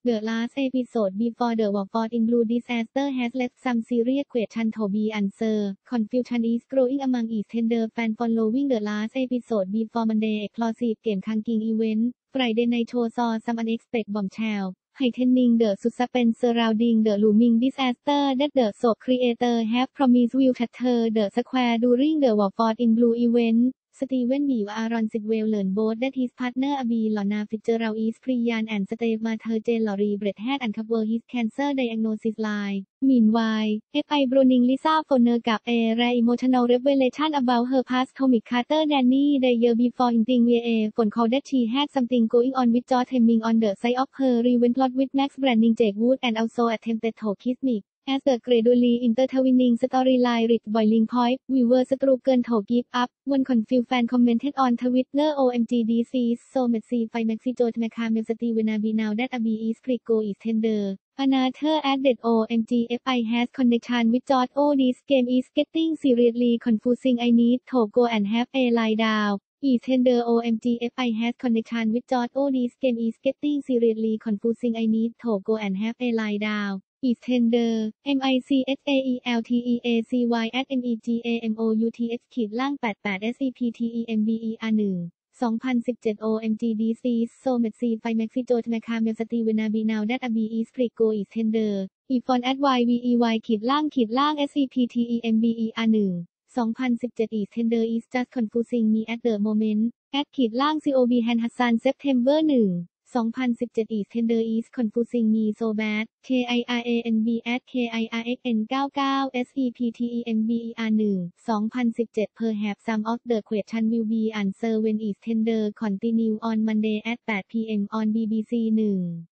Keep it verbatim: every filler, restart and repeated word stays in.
The last episode before the war for in blue disaster has left some serious questions to be answered. Confusion is growing among Eastenders fans following the last episode before Monday explosive game-changing event. Friday night show saw some unexpected bombshell, heightening the suspense surrounding the looming disaster that the soap creators have promised will shatter the square during the war for in blue event. Steven B. Aaron Sidwell learned both that his partner Abby Lorna Fitzgerald is pregnant and Steve Martin Laurie Brett had uncovered his cancer diagnosis lie. Meanwhile, F I Browning Lisa Foner gave a rare emotional revelation about her past comic character Danny the year before hinting via a phone call that she had something going on with George Hemming on the side of her revenge plot with Max Branning Jake Wood and also attempted to kiss Nick. As the gradually intertwining storyline reached boiling point, viewers struggled to give up. One confused fan commented on Twitter, O M G this is so messy. Find Maxi George McCammell Steven be now that Abby is pre-go Eastenders. Another added O M G F I has connection with George. Oh, this game is getting seriously confusing. I need to go and have a lie down. Eastenders O M G F I has connection with George. Oh, this game is getting seriously confusing. I need to go and have a lie down. Eastenders, M I C H A E L T E A C Y at M E G A M O U T H ขีดล่าง แปดแปด เอส อี พี ที อี เอ็ม บี อี อาร์ หนึ่ง สองพันสิบเจ็ด โอ เอ็ม จี ดี ซี So Messy Find Maxi George McCammell Steven be now that Abby is pre-go Eastenders. Ifon at วาย วี อี วาย ขีดล่าง ขีดล่าง เอส อี พี ที อี เอ็ม บี อี อาร์ หนึ่ง สองพันสิบเจ็ด Eastenders is just confusing me at the moment. at ขีดล่าง ซี โอ บี Han Hassan September หนึ่งสองพันสิบเจ็ด Eastenders is confusing me so bad. K I R A N B at K I R X N เก้าเก้า S E P T E M B E R หนึ่ง สองพันสิบเจ็ด Perhaps some of the question will be answered when Eastenders continue on Monday at แปด พี เอ็ม on บี บี ซี หนึ่ง